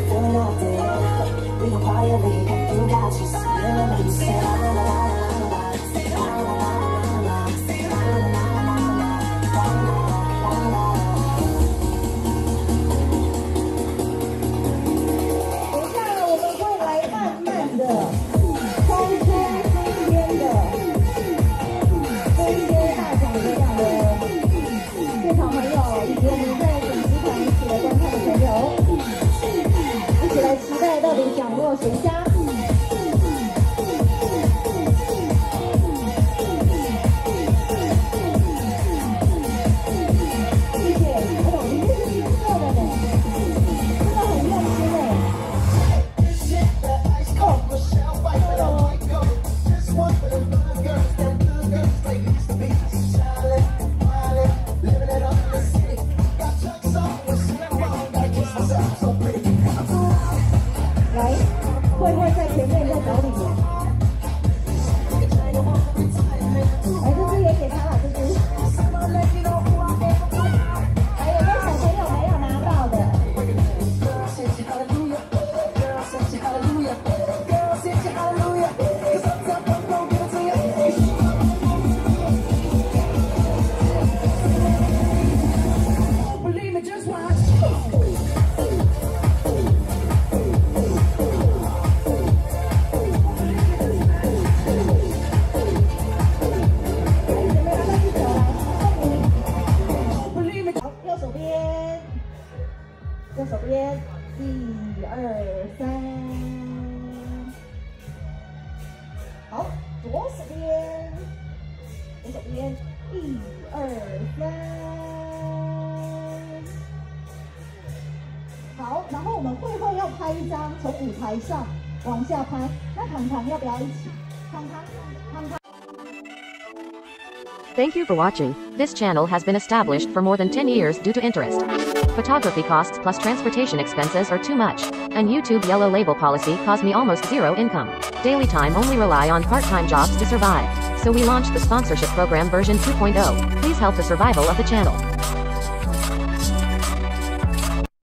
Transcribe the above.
谁家？谢谢，哦，里面是金色的呢，真的很用心哎。来，慧慧在前面，在脚里面。来，这只也给他了，这只。还有没有小朋友没有拿到的？右手边，1、2、3，好，左手边，左手边，1、2、3，好，然后我们会后要拍一张，从舞台上往下拍，那糖糖要不要一起？糖糖。 Thank you for watching. This channel has been established for more than 10 years due to interest. Photography costs plus transportation expenses are too much, and YouTube yellow label policy caused me almost zero income. Daily time only rely on part-time jobs to survive. So we launched the sponsorship program version 2.0. Please help the survival of the channel.